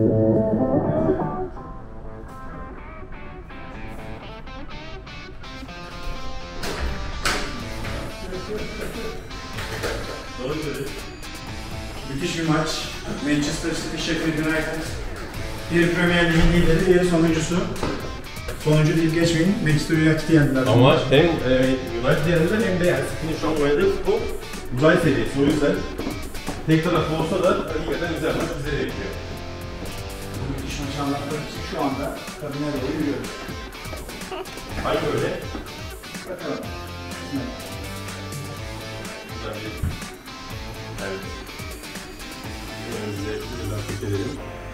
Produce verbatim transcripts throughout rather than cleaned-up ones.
Müthiş bir maç. Manchester City Sheffield United. Bir Premier Lig'in lideri, diğeri sonuncusu. Sonuncu değil geçmeyin, Manchester United'i yendiler. Ama hem e, United yendiler hem de yani City'nin şu an oynadığı futbol uzay seviyesi. O yüzden tek taraflı olsa da hakikaten güzel maç bize de bekliyor. Bu müthiş maçı anlatmak için şu anda kabine doğru yürüyoruz. Haydi öyle. Bakalım. Evet. Evet. Önümüzde güzel teşekkür ederim.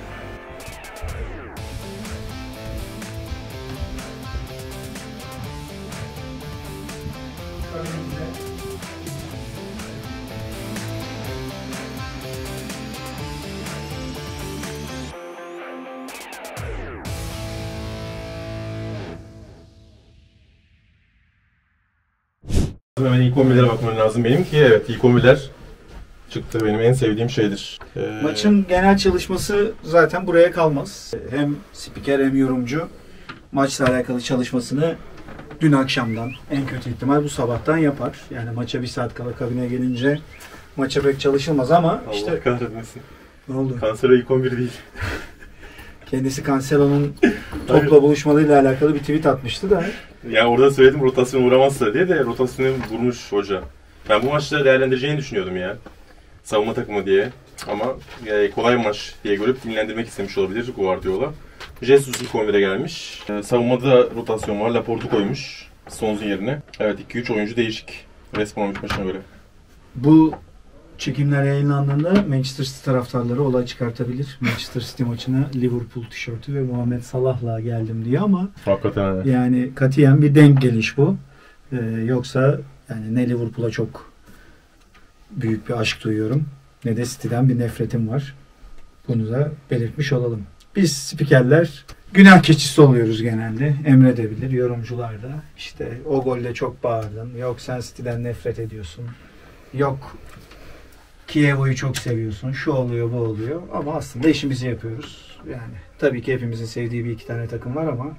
Hemen ilk on birlere bakmam lazım benim ki evet ilk on birler çıktı, benim en sevdiğim şeydir. Ee... Maçın genel çalışması zaten buraya kalmaz. Hem spiker hem yorumcu maçla alakalı çalışmasını dün akşamdan, en kötü ihtimal bu sabahtan yapar. Yani maça bir saat kala kabine gelince maça pek çalışılmaz ama Allah işte... kahretmesin. Ne oldu? Cancelo ilk on bir değil. Kendisi Cancelo'nun topla buluşmalıyla alakalı bir tweet atmıştı da. Ya orada söyledim rotasyon uğramazsa diye de rotasyonu vurmuş hoca. Ben bu maçta değerlendireceğini düşünüyordum ya. Savunma takımı diye. Ama e, kolay maç diye görüp dinlendirmek istemiş olabilir Guardiola. Jesus ilk on bire gelmiş. E, savunmada rotasyon var. Laporte'u koymuş Stones'un yerine. Evet iki üç oyuncu değişik. Resmen maçına göre. Bu çekimler yayınlandığında Manchester City taraftarları olay çıkartabilir. Manchester City maçına Liverpool tişörtü ve Muhammed Salah'la geldim diye ama hakikaten evet. Yani katiyen bir denk geliş bu. Ee, yoksa yani ne Liverpool'a çok büyük bir aşk duyuyorum ne de City'den bir nefretim var. Bunu da belirtmiş olalım. Biz spikerler günah keçisi oluyoruz genelde. Emre de bilir, yorumcular da. İşte o golle çok bağırdın. Yok sen City'den nefret ediyorsun. Yok Kievo'yu çok seviyorsun. Şu oluyor, bu oluyor. Ama aslında işimizi yapıyoruz. Yani tabii ki hepimizin sevdiği bir iki tane takım var ama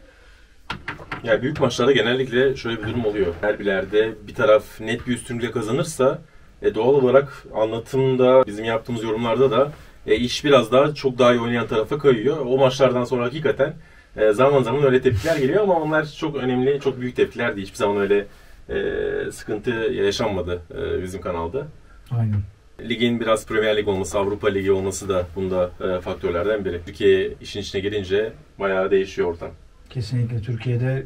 ya büyük maçlarda genellikle şöyle bir durum oluyor. Derbilerde bir taraf net bir üstünlükle kazanırsa e, doğal olarak anlatımda, bizim yaptığımız yorumlarda da e, iş biraz daha çok daha iyi oynayan tarafa kayıyor. O maçlardan sonra hakikaten e, zaman zaman öyle tepkiler geliyor ama onlar çok önemli, çok büyük tepkiler değil. Hiçbir zaman öyle e, sıkıntı yaşanmadı e, bizim kanalda. Aynen. Ligin biraz Premier Lig olması, Avrupa Ligi olması da bunda e, faktörlerden biri. Türkiye işin içine girince bayağı değişiyor ortam. Kesinlikle Türkiye'de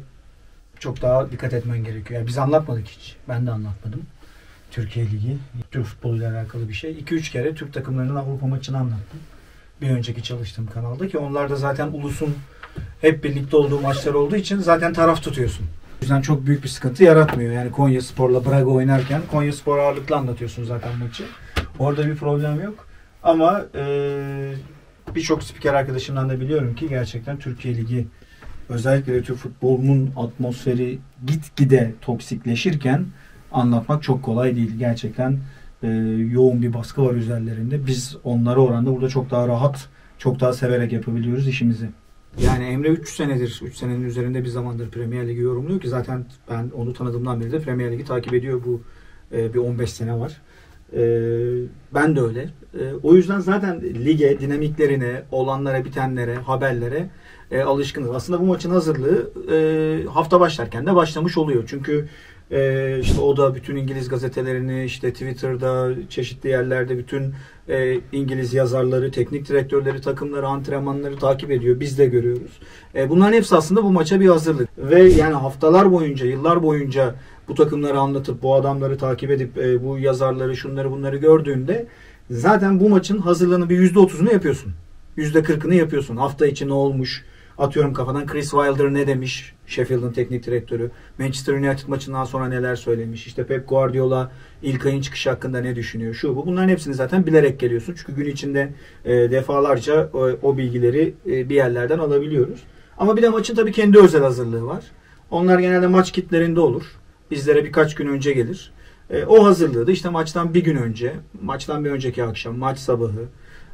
çok daha dikkat etmen gerekiyor. Yani biz anlatmadık hiç. Ben de anlatmadım. Türkiye Ligi, Türk futboluyla alakalı bir şey. iki üç kere Türk takımlarının Avrupa maçını anlattım. Bir önceki çalıştığım kanalda ki onlar da zaten ulusun hep birlikte olduğu maçlar olduğu için zaten taraf tutuyorsun. O yüzden çok büyük bir sıkıntı yaratmıyor. Yani Konyaspor'la Braga oynarken Konyaspor ağırlıklı anlatıyorsun zaten maçı. Orada bir problem yok. Ama e, birçok spiker arkadaşımdan da biliyorum ki gerçekten Türkiye Ligi özellikle de Türk futbolunun atmosferi gitgide toksikleşirken anlatmak çok kolay değil. Gerçekten e, yoğun bir baskı var üzerlerinde. Biz onlara oranla burada çok daha rahat, çok daha severek yapabiliyoruz işimizi. Yani Emre üç senedir, üç senenin üzerinde bir zamandır Premier Ligi yorumluyor ki zaten ben onu tanıdığımdan beri de Premier Ligi takip ediyor. Bu e, bir on beş sene var. E, ben de öyle. E, o yüzden zaten lige, dinamiklerine, olanlara, bitenlere, haberlere e, alışkınız. Aslında bu maçın hazırlığı e, hafta başlarken de başlamış oluyor. Çünkü e, işte o da bütün İngiliz gazetelerini, işte Twitter'da, çeşitli yerlerde bütün e, İngiliz yazarları, teknik direktörleri, takımları, antrenmanları takip ediyor. Biz de görüyoruz. E, bunların hepsi aslında bu maça bir hazırlık. Ve yani haftalar boyunca, yıllar boyunca bu takımları anlatıp, bu adamları takip edip, e, bu yazarları, şunları bunları gördüğünde zaten bu maçın hazırlığını bir yüzde otuzunu yapıyorsun. yüzde kırkını yapıyorsun. Hafta içi ne olmuş? Atıyorum kafadan Chris Wilder ne demiş? Sheffield'ın teknik direktörü. Manchester United maçından sonra neler söylemiş? İşte Pep Guardiola ilk ayın çıkışı hakkında ne düşünüyor? Şu bu. Bunların hepsini zaten bilerek geliyorsun. Çünkü gün içinde e, defalarca o, o bilgileri e, bir yerlerden alabiliyoruz. Ama bir de maçın tabii kendi özel hazırlığı var. Onlar genelde maç kitlerinde olur. Bizlere birkaç gün önce gelir. E, o hazırlığı da işte maçtan bir gün önce, maçtan bir önceki akşam, maç sabahı,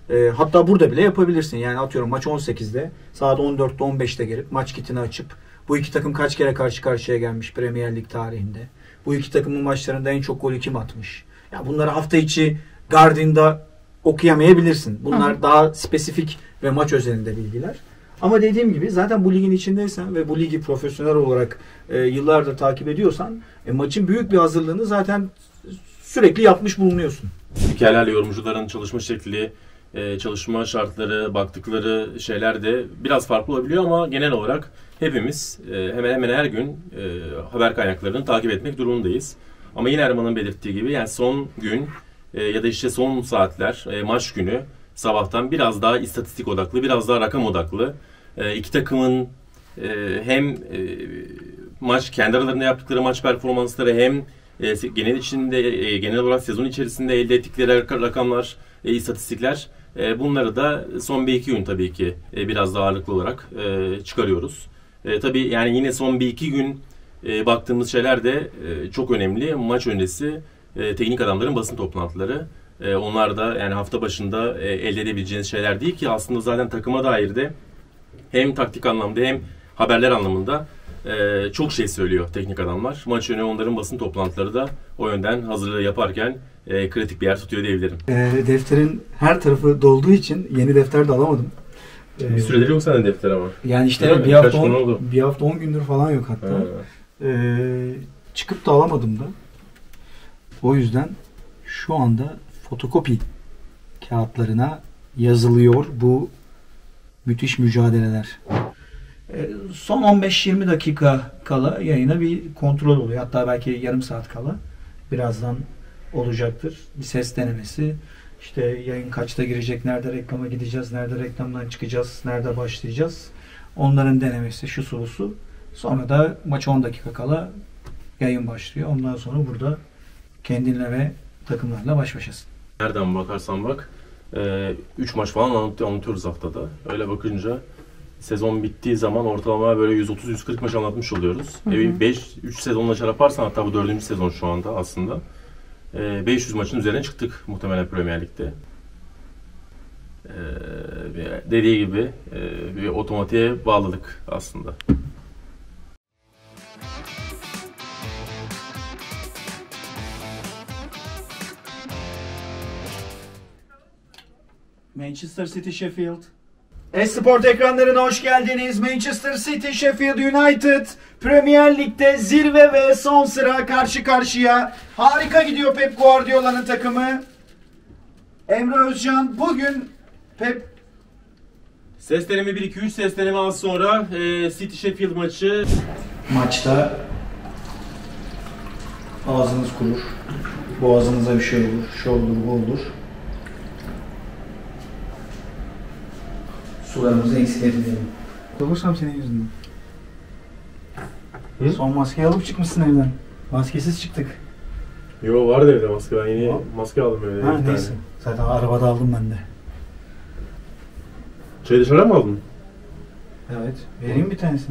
E, hatta burada bile yapabilirsin. Yani atıyorum maç on sekizde, saat on dörtte on beşte gelip maç kitini açıp bu iki takım kaç kere karşı karşıya gelmiş Premier Lig tarihinde. Bu iki takımın maçlarında en çok golü kim atmış? Ya bunları hafta içi Guardian'da okuyamayabilirsin. Bunlar Hı. daha spesifik ve maç özelinde bilgiler. Ama dediğim gibi zaten bu ligin içindeysen ve bu ligi profesyonel olarak e, yıllardır takip ediyorsan e, maçın büyük bir hazırlığını zaten sürekli yapmış bulunuyorsun. Spikerlerle yorumcuların çalışma şekli, e, çalışma şartları, baktıkları şeyler de biraz farklı olabiliyor ama genel olarak hepimiz e, hemen hemen her gün e, haber kaynaklarını takip etmek durumundayız. Ama yine Erman'ın belirttiği gibi yani son gün e, ya da işte son saatler, e, maç günü sabahtan biraz daha istatistik odaklı, biraz daha rakam odaklı. E, iki takımın e, hem e, maç kendi aralarında yaptıkları maç performansları hem e, genel içinde e, genel olarak sezon içerisinde elde ettikleri rakamlar, e, istatistikler e, bunları da son bir iki gün tabii ki e, biraz daha ağırlıklı olarak e, çıkarıyoruz. E, tabii yani yine son bir iki gün e, baktığımız şeyler de e, çok önemli. Maç öncesi e, teknik adamların basın toplantıları. E, onlar da yani hafta başında e, elde edebileceğiniz şeyler değil ki aslında zaten takıma dair de hem taktik anlamda hem haberler anlamında e, çok şey söylüyor teknik adamlar. Maç önü onların basın toplantıları da o yönden hazırlığı yaparken e, kritik bir yer tutuyor diyebilirim. E, defterin her tarafı dolduğu için yeni defter de alamadım. E, bir süredir yok sende defter ama. Yani işte bir hafta, on, bir hafta on gündür falan yok hatta. E, çıkıp da alamadım da. O yüzden şu anda fotokopi kağıtlarına yazılıyor bu müthiş mücadeleler. E, son on beş yirmi dakika kala yayına bir kontrol oluyor. Hatta belki yarım saat kala. Birazdan olacaktır. Bir ses denemesi. İşte yayın kaçta girecek, nerede reklama gideceğiz, nerede reklamdan çıkacağız, nerede başlayacağız. Onların denemesi, şu sorusu. Sonra da maç on dakika kala yayın başlıyor. Ondan sonra burada kendinle ve takımlarla baş başasın. Nereden bakarsan bak üç maç falan anlatıyoruz haftada. Öyle bakınca sezon bittiği zaman ortalama böyle yüz otuz yüz kırk maç anlatmış oluyoruz. beş üç sezonla çarparsan hatta bu dördüncü sezon şu anda aslında. beş yüz maçın üzerine çıktık muhtemelen Premier Lig'de. Dediği gibi bir otomatiğe bağladık aslında. Manchester City Sheffield. Esport ekranlarına hoş geldiniz. Manchester City Sheffield United Premier Lig'de zirve ve son sıra karşı karşıya. Harika gidiyor Pep Guardiola'nın takımı. Emre Özcan bugün Pep ses deneme bir iki üç ses deneme az sonra e, City Sheffield maçı. Maçta ağzınız kurur. Boğazınıza bir şey olur. Şu olur, bu olur. Sularımızı eksik etmeyelim. Olursam senin yüzünden. Hı? Son maskeyi alıp çıkmışsın evden. Maskesiz çıktık. Yo vardı evde maske. Ben yeni ha? maske aldım evde. Ha neyse. Tane. Zaten arabada aldım ben de. Çayı dışarıda mı aldın? Evet. Vereyim bir tanesini.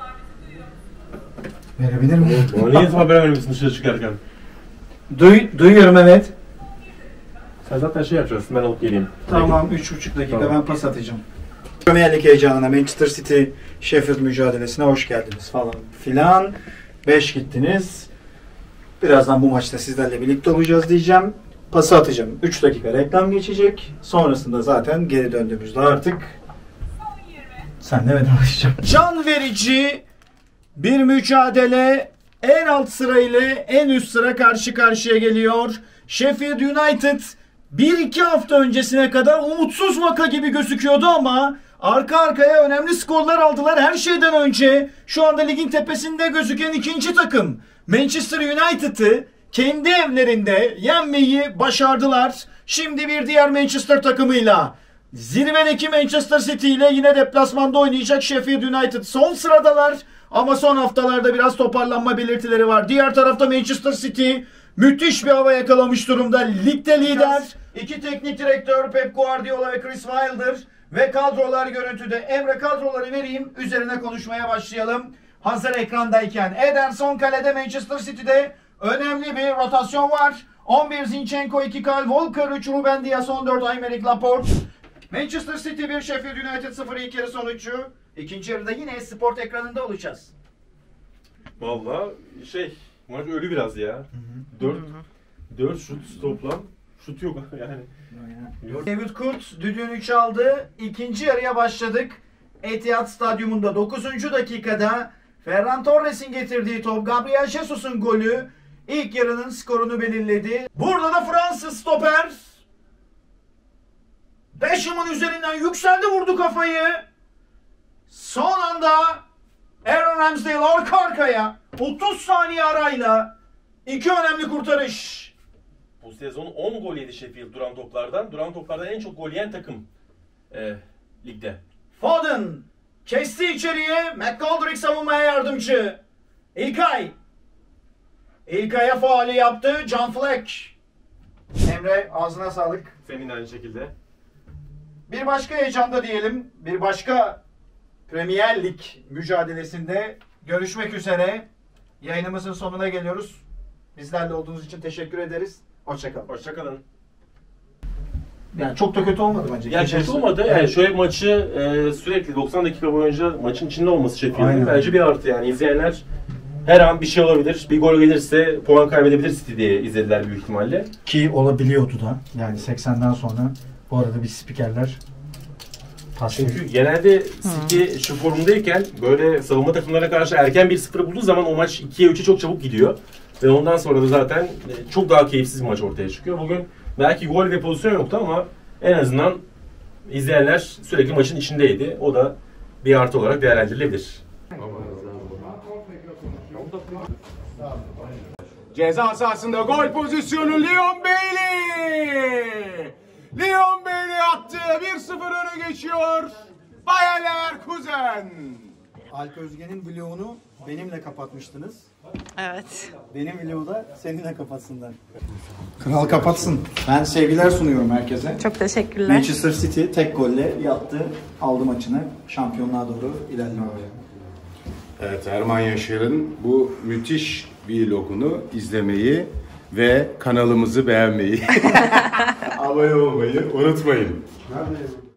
Verebilir miyim? Bana niye haber vermişsin dışarı çıkarken? Duy, duyuyorum evet. Sen zaten şey yapacaksın, ben alıp geleyim. Tamam, üç buçuk dakika tamam. Ben pas atacağım. Premier Lig heyecanına, Manchester City Sheffield mücadelesine hoş geldiniz falan filan. beş gittiniz. Birazdan bu maçta sizlerle birlikte olacağız diyeceğim. Pası atacağım. üç dakika reklam geçecek. Sonrasında zaten geri döndüğümüzde artık senle vedalaşacağım. Can verici bir mücadele. En alt sıra ile en üst sıra karşı karşıya geliyor. Sheffield United bir iki hafta öncesine kadar umutsuz vaka gibi gözüküyordu ama arka arkaya önemli skorlar aldılar. Her şeyden önce şu anda ligin tepesinde gözüken ikinci takım Manchester United'ı kendi evlerinde yenmeyi başardılar. Şimdi bir diğer Manchester takımıyla zirvedeki Manchester City ile yine deplasmanda oynayacak Sheffield United. Son sıradalar ama son haftalarda biraz toparlanma belirtileri var. Diğer tarafta Manchester City müthiş bir hava yakalamış durumda. Ligde lider. İki teknik direktör Pep Guardiola ve Chris Wilder ve kadrolar görüntüde. Emre kadroları vereyim. Üzerine konuşmaya başlayalım. Hazır ekrandayken Ederson kalede Manchester City'de önemli bir rotasyon var. on bir Zinchenko, iki Kyle Walker, üç Ruben Dias, on dört Aymeric Laporte. Manchester City bir, Sheffield United sıfır. İlk yarı sonucu. İkinci yarıda yine sport ekranında olacağız. Vallahi şey, maç ölü biraz ya. dört dört şut toplam. Şut yok yani. David Kurt düdüğünü çaldı. İkinci yarıya başladık. Etihad Stadyumunda dokuzuncu dakikada Ferran Torres'in getirdiği top, Gabriel Jesus'un golü ilk yarının skorunu belirledi. Burada da Fransız stoper Beşam'ın üzerinden yükseldi, vurdu kafayı. Son anda Aaron Ramsdale arka arkaya otuz saniye arayla iki önemli kurtarış. Bu sezon on gol yedi Sheffield duran toplardan. Duran toplardan en çok gol yiyen takım e, ligde. Foden kesti içeriye. McGoldrick savunmaya yardımcı. İlkay. İlkay'a faali yaptı. John Fleck. Emre ağzına sağlık. Senin de aynı şekilde. Bir başka heyecanda diyelim. Bir başka Premier Lig mücadelesinde görüşmek üzere. Yayınımızın sonuna geliyoruz. Bizlerle olduğunuz için teşekkür ederiz. Hoşçakalın. Hoşçakalın. Yani çok da kötü olmadı bence. Yani kötü olmadı. Yani şöyle maçı e, sürekli doksan dakika boyunca maçın içinde olması Sheffield'in bence bir artı yani. İzleyenler her an bir şey olabilir. Bir gol gelirse puan kaybedebilir City diye izlediler büyük ihtimalle. Ki olabiliyordu da. Yani seksenden sonra bu arada bir spikerler Çünkü genelde City şu formundayken böyle savunma takımlarına karşı erken bir sıfır bulduğu zaman o maç ikiye üçe çok çabuk gidiyor. Ve ondan sonra da zaten çok daha keyifsiz bir maç ortaya çıkıyor. Bugün belki gol ve pozisyon yoktu ama en azından izleyenler sürekli maçın içindeydi. O da bir artı olarak değerlendirilebilir. Ceza sahasında gol pozisyonu Leon Bailey. Leon Bailey attı. bir sıfır öne geçiyor. Bayer Leverkusen. Alp Özge'nin vlogunu benimle kapatmıştınız. Evet. Benim vlogu da seninle kapatsınlar. Kral kapatsın. Ben sevgiler sunuyorum herkese. Çok teşekkürler. Manchester City tek golle yattı. Aldı maçını. Şampiyonluğa doğru ilerliyor. Evet, Erman Yaşar'ın bu müthiş vlogunu izlemeyi ve kanalımızı beğenmeyi, abone olmayı unutmayın.